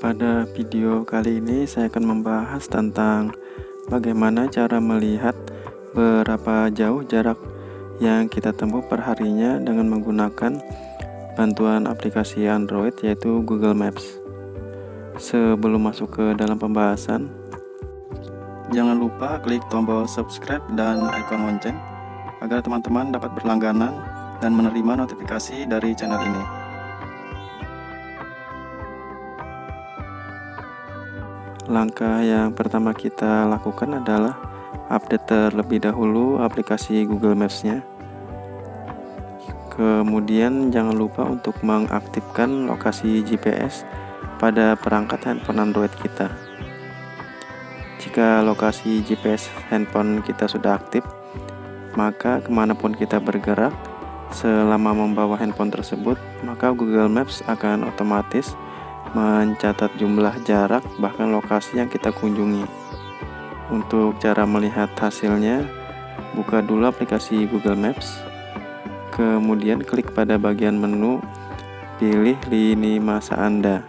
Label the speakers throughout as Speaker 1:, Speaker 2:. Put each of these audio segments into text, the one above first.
Speaker 1: Pada video kali ini saya akan membahas tentang bagaimana cara melihat berapa jauh jarak yang kita tempuh perharinya dengan menggunakan bantuan aplikasi Android yaitu Google Maps. Sebelum masuk ke dalam pembahasan, jangan lupa klik tombol subscribe dan ikon lonceng agar teman-teman dapat berlangganan dan menerima notifikasi dari channel ini. Langkah yang pertama kita lakukan adalah update terlebih dahulu aplikasi Google Maps-nya. Kemudian jangan lupa untuk mengaktifkan lokasi GPS pada perangkat handphone Android kita. Jika lokasi GPS handphone kita sudah aktif, maka kemanapun kita bergerak selama membawa handphone tersebut, maka Google Maps akan otomatis mencatat jumlah jarak bahkan lokasi yang kita kunjungi. Untuk cara melihat hasilnya, buka dulu aplikasi Google Maps, kemudian klik pada bagian menu, pilih lini masa Anda.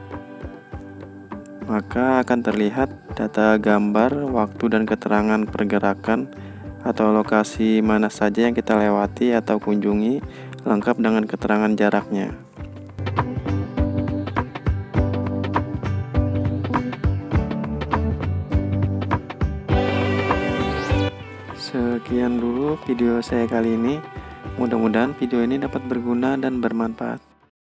Speaker 1: Maka akan terlihat data gambar, waktu dan keterangan pergerakan atau lokasi mana saja yang kita lewati atau kunjungi, lengkap dengan keterangan jaraknya. Sekian dulu video saya kali ini. Mudah-mudahan video ini dapat berguna dan bermanfaat.